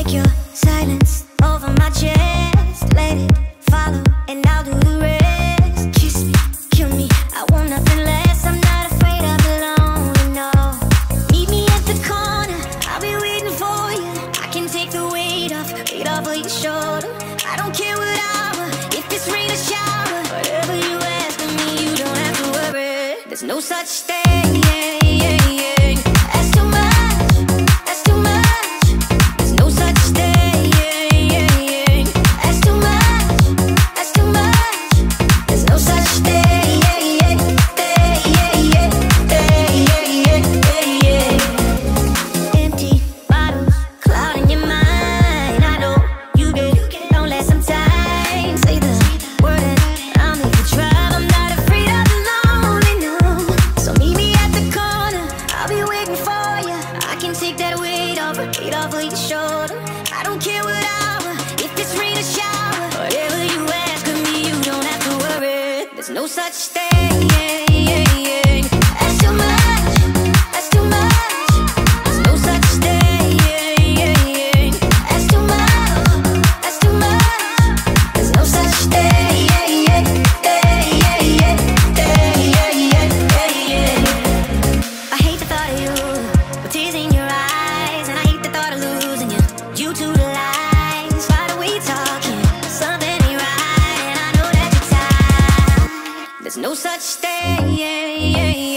Take your silence over my chest, let it follow, and I'll do the rest. Kiss me, kill me, I want nothing less. I'm not afraid of the lonely, no. Meet me at the corner, I'll be waiting for you. I can take the weight off of your shoulder. I don't care what hour, if it's rain or shower. Whatever you ask of me, you don't have to worry. There's no such thing. That's too much, that's too much. There's no such thing. That's too much, that's too much. There's no such thing. Empty bottles, cloud in your mind. I know you get lonely sometimes. Say the word and I'll make you try. I'm not afraid of the lonely, no. So meet me at the corner, I'll be waiting for you. I can take that weight off of your shoulder. I don't care what hour, if it's rain or shower. Whatever you ask of me, you don't have to worry. There's no such thing. That's too much, that's too much. There's no such thing. That's too much, that's too much. There's no such thing. I hate the thought of you with tears in your eyes, and I hate the thought of losing you due to the lies. Why do we talking? Something ain't right, and I know that you're tired. There's no such thing.